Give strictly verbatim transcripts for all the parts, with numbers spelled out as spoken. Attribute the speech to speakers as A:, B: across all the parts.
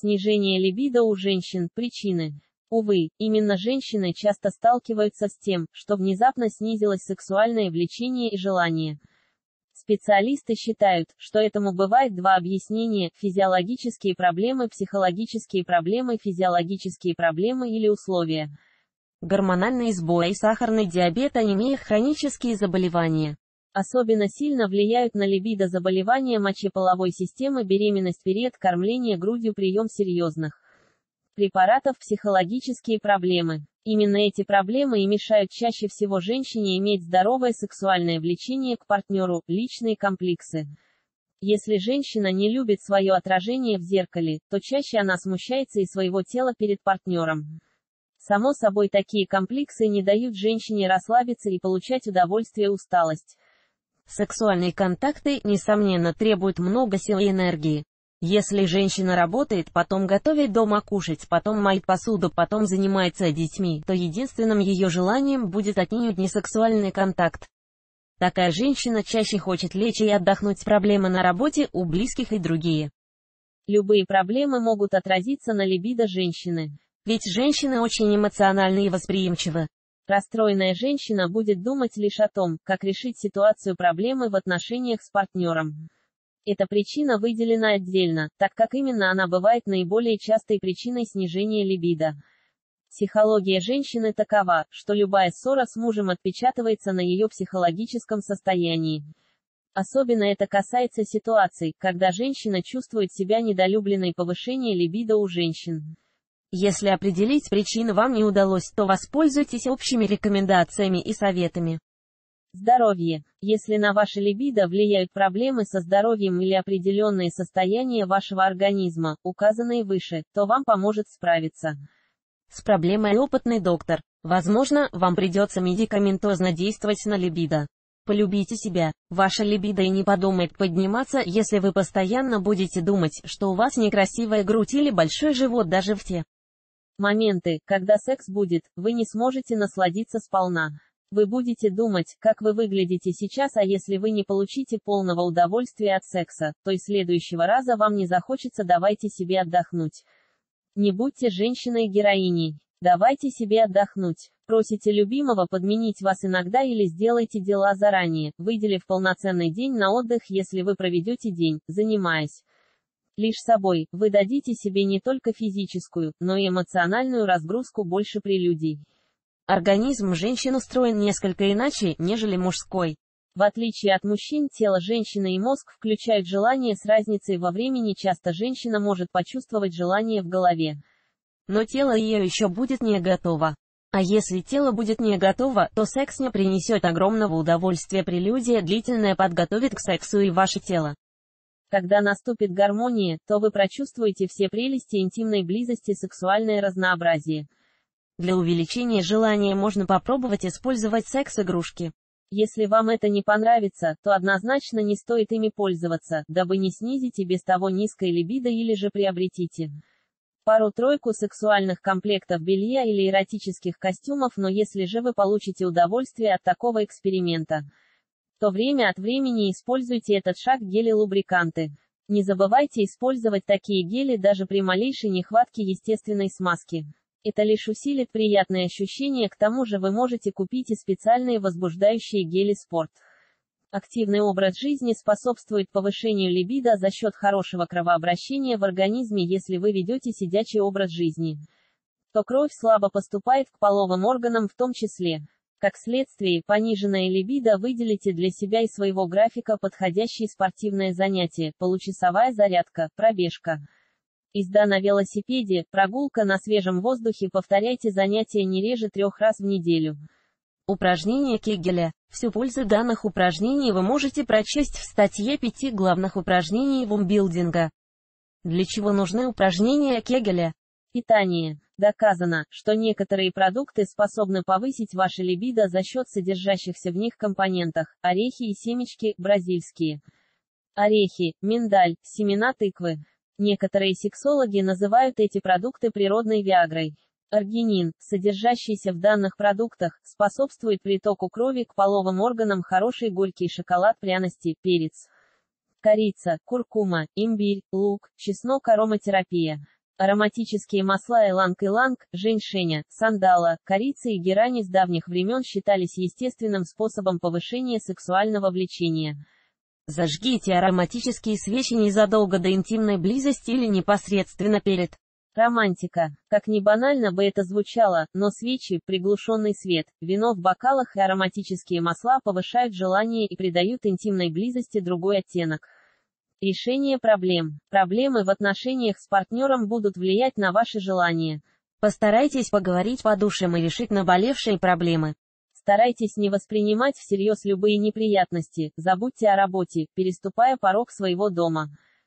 A: Снижение либидо у женщин. Причины. Увы, именно женщины часто сталкиваются с тем, что внезапно снизилось сексуальное влечение и желание. Специалисты считают, что этому бывает два объяснения: физиологические проблемы, психологические проблемы, физиологические проблемы или условия.
B: Гормональные сбои, сахарный диабет, анемия, хронические заболевания.
A: Особенно сильно влияют на либидо заболевания мочеполовой системы, беременность, период, кормление грудью, прием серьезных препаратов, психологические проблемы. Именно эти проблемы и мешают чаще всего женщине иметь здоровое сексуальное влечение к партнеру, личные комплексы. Если женщина не любит свое отражение в зеркале, то чаще она смущается и своего тела перед партнером. Само собой, такие комплексы не дают женщине расслабиться и получать удовольствие, усталость.
B: Сексуальные контакты, несомненно, требуют много сил и энергии. Если женщина работает, потом готовит дома, кушать, потом моет посуду, потом занимается детьми, то единственным ее желанием будет отнюдь не сексуальный контакт. Такая женщина чаще хочет лечь и отдохнуть, проблемы на работе, у близких и другие.
A: Любые проблемы могут отразиться на либидо женщины.
B: Ведь женщины очень эмоциональны и восприимчивы.
A: Расстроенная женщина будет думать лишь о том, как решить ситуацию проблемы в отношениях с партнером. Эта причина выделена отдельно, так как именно она бывает наиболее частой причиной снижения либидо. Психология женщины такова, что любая ссора с мужем отпечатывается на ее психологическом состоянии. Особенно это касается ситуаций, когда женщина чувствует себя недолюбленной, повышение либидо у женщин.
B: Если определить причины вам не удалось, то воспользуйтесь общими рекомендациями и советами.
A: Здоровье. Если на ваше либидо влияют проблемы со здоровьем или определенные состояния вашего организма, указанные выше, то вам поможет справиться
B: с проблемой опытный доктор. Возможно, вам придется медикаментозно действовать на либидо. Полюбите себя. Ваша либидо и не подумает подниматься, если вы постоянно будете думать, что у вас некрасивая грудь или большой живот даже в те
A: моменты, когда секс будет, вы не сможете насладиться сполна. Вы будете думать, как вы выглядите сейчас, а если вы не получите полного удовольствия от секса, то и следующего раза вам не захочется. Давайте себе отдохнуть. Не будьте женщиной-героиней. Давайте себе отдохнуть. Просите любимого подменить вас иногда или сделайте дела заранее, выделив полноценный день на отдых. Если вы проведете день, занимаясь лишь собой, вы дадите себе не только физическую, но и эмоциональную разгрузку, больше прелюдий.
B: Организм женщин устроен несколько иначе, нежели мужской.
A: В отличие от мужчин, тело женщины и мозг включают желание с разницей во времени. Часто женщина может почувствовать желание в голове,
B: но тело ее еще будет не готово. А если тело будет не готово, то секс не принесет огромного удовольствия. Прелюдия длительная подготовит к сексу и ваше тело.
A: Когда наступит гармония, то вы прочувствуете все прелести интимной близости, сексуальное разнообразие.
B: Для увеличения желания можно попробовать использовать секс-игрушки.
A: Если вам это не понравится, то однозначно не стоит ими пользоваться, дабы не снизить и без того низкое либидо, или же приобретите пару-тройку сексуальных комплектов белья или эротических костюмов. Но если же вы получите удовольствие от такого эксперимента, то время от времени используйте этот шаг: гели-лубриканты. Не забывайте использовать такие гели даже при малейшей нехватке естественной смазки. Это лишь усилит приятные ощущения. К тому же вы можете купить и специальные возбуждающие гели спорт. Активный образ жизни способствует повышению либидо за счет хорошего кровообращения в организме. Если вы ведете сидячий образ жизни, то кровь слабо поступает к половым органам, в том числе. Как следствие, пониженное либидо. Выделите для себя и своего графика подходящее спортивное занятие: получасовая зарядка, пробежка, езда на велосипеде, прогулка на свежем воздухе. Повторяйте занятия не реже трех раз в неделю.
B: Упражнения Кегеля. Всю пользу данных упражнений вы можете прочесть в статье «Пяти главных упражнений бомбилдинга». Для чего нужны упражнения Кегеля?
A: Питание. Доказано, что некоторые продукты способны повысить ваше либидо за счет содержащихся в них компонентов: орехи и семечки, бразильские орехи, миндаль, семена тыквы. Некоторые сексологи называют эти продукты природной виагрой. Аргинин, содержащийся в данных продуктах, способствует притоку крови к половым органам. Хороший горький шоколад, пряности, перец, корица, куркума, имбирь, лук, чеснок, ароматерапия. Ароматические масла иланг-иланг, жень-шеня, сандала, корица и герани с давних времен считались естественным способом повышения сексуального влечения.
B: Зажгите ароматические свечи незадолго до интимной близости или непосредственно перед.
A: Романтика. Как ни банально бы это звучало, но свечи, приглушенный свет, вино в бокалах и ароматические масла повышают желание и придают интимной близости другой оттенок. Решение проблем. Проблемы в отношениях с партнером будут влиять на ваши желания.
B: Постарайтесь поговорить по душам и решить наболевшие проблемы.
A: Старайтесь не воспринимать всерьез любые неприятности, забудьте о работе, переступая порог своего дома.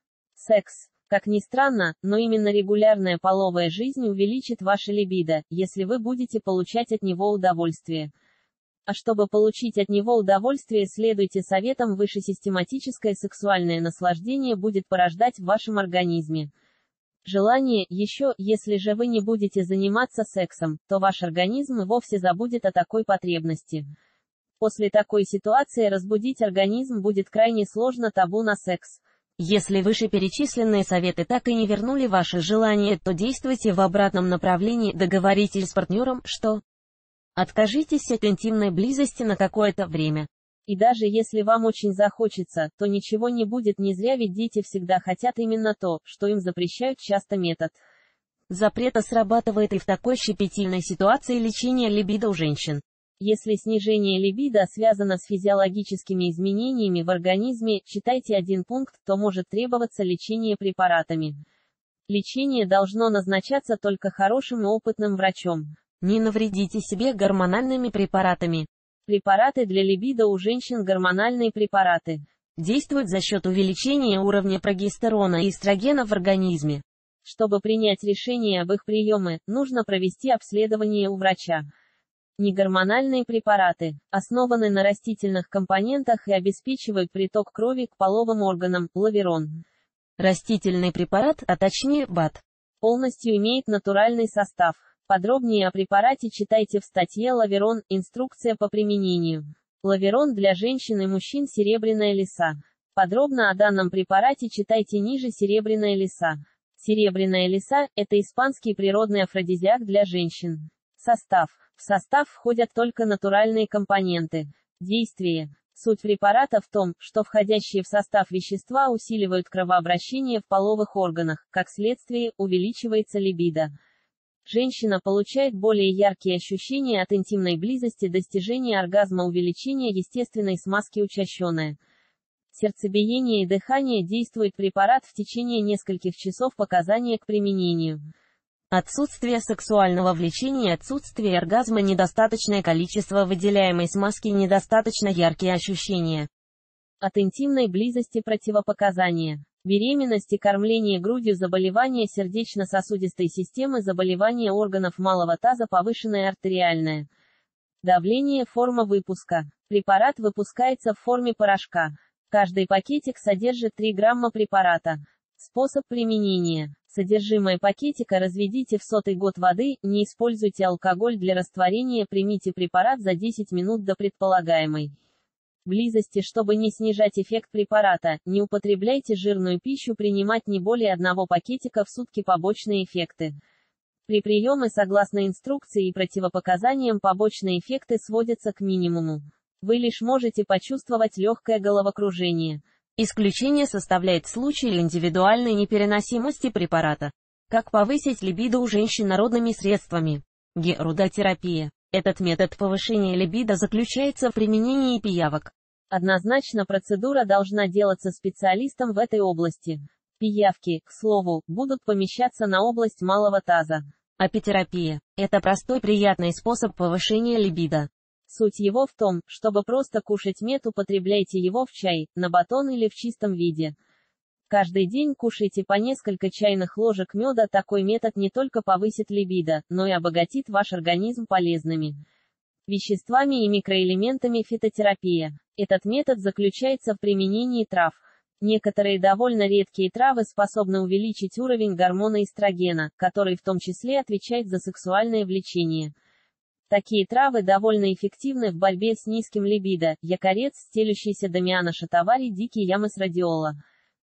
A: Секс. Как ни странно, но именно регулярная половая жизнь увеличит ваше либидо, если вы будете получать от него удовольствие. А чтобы получить от него удовольствие, следуйте советам выше. Систематическое сексуальное наслаждение будет порождать в вашем организме желание. Еще, если же вы не будете заниматься сексом, то ваш организм и вовсе забудет о такой потребности. После такой ситуации разбудить организм будет крайне сложно. Табу на секс.
B: Если вышеперечисленные советы так и не вернули ваше желание, то действуйте в обратном направлении. Договоритесь с партнером, что откажитесь от интимной близости на какое-то время.
A: И даже если вам очень захочется, то ничего не будет. Не зря, ведь дети всегда хотят именно то, что им запрещают. Часто метод
B: запрета срабатывает и в такой щепетильной ситуации лечения либидо у женщин.
A: Если снижение либидо связано с физиологическими изменениями в организме, читайте один пункт, то может требоваться лечение препаратами. Лечение должно назначаться только хорошим и опытным врачом.
B: Не навредите себе гормональными препаратами.
A: Препараты для либидо у женщин. Гормональные препараты
B: действуют за счет увеличения уровня прогестерона и эстрогена в организме.
A: Чтобы принять решение об их приеме, нужно провести обследование у врача. Негормональные препараты основаны на растительных компонентах и обеспечивают приток крови к половым органам. Лаверон.
B: Растительный препарат, а точнее БАД,
A: полностью имеет натуральный состав. Подробнее о препарате читайте в статье «Лаверон. Инструкция по применению». Лаверон для женщин и мужчин. Серебряная лиса. Подробно о данном препарате читайте ниже. Серебряная лиса. Серебряная лиса – это испанский природный афродизиак для женщин. Состав. В состав входят только натуральные компоненты. Действие. Суть препарата в том, что входящие в состав вещества усиливают кровообращение в половых органах, как следствие, увеличивается либидо. Женщина получает более яркие ощущения от интимной близости, достижения оргазма, увеличение естественной смазки, учащенное сердцебиение и дыхание. Действует препарат в течение нескольких часов. Показания к применению.
B: Отсутствие сексуального влечения, отсутствие оргазма, недостаточное количество выделяемой смазки, недостаточно яркие ощущения
A: от интимной близости. Противопоказания. Беременность и кормление грудью. Заболевания сердечно-сосудистой системы. Заболевания органов малого таза. Повышенное артериальное давление. Форма выпуска. Препарат выпускается в форме порошка. Каждый пакетик содержит три грамма препарата. Способ применения. Содержимое пакетика разведите в сотый год воды, не используйте алкоголь для растворения. Примите препарат за десять минут до предполагаемой близости. Чтобы не снижать эффект препарата, не употребляйте жирную пищу. Принимать не более одного пакетика в сутки. Побочные эффекты. При приеме согласно инструкции и противопоказаниям побочные эффекты сводятся к минимуму. Вы лишь можете почувствовать легкое головокружение.
B: Исключение составляет случай индивидуальной непереносимости препарата. Как повысить либидо у женщин народными средствами? Герудотерапия. Этот метод повышения либидо заключается в применении пиявок.
A: Однозначно процедура должна делаться специалистом в этой области. Пиявки, к слову, будут помещаться на область малого таза.
B: Апитерапия. Это простой приятный способ повышения либидо.
A: Суть его в том, чтобы просто кушать мед. Употребляйте его в чай, на батон или в чистом виде. Каждый день кушайте по несколько чайных ложек меда. Такой метод не только повысит либидо, но и обогатит ваш организм полезными веществами и микроэлементами. Фитотерапия. Этот метод заключается в применении трав. Некоторые довольно редкие травы способны увеличить уровень гормона эстрогена, который в том числе отвечает за сексуальное влечение. Такие травы довольно эффективны в борьбе с низким либидо. Якорец, стелющийся дамиана шатавари, дикий ямас радиола.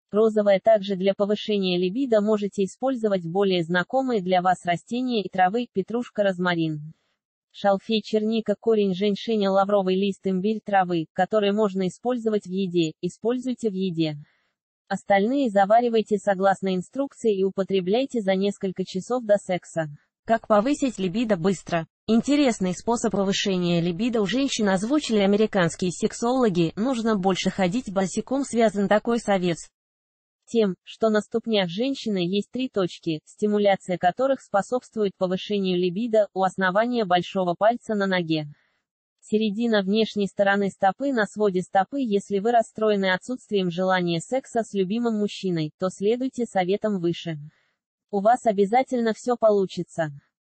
A: Розовое также для повышения либидо можете использовать более знакомые для вас растения и травы: петрушка, розмарин, шалфей, черника, корень женьшеня, лавровый лист, имбирь, травы, которые можно использовать в еде, используйте в еде. Остальные заваривайте согласно инструкции и употребляйте за несколько часов до секса.
B: Как повысить либидо быстро? Интересный способ повышения либидо у женщин озвучили американские сексологи. Нужно больше ходить босиком. Связан такой совет
A: тем, что на ступнях женщины есть три точки, стимуляция которых способствует повышению либидо: у основания большого пальца на ноге, середина внешней стороны стопы, на своде стопы. Если вы расстроены отсутствием желания секса с любимым мужчиной, то следуйте советам выше. У вас обязательно все получится.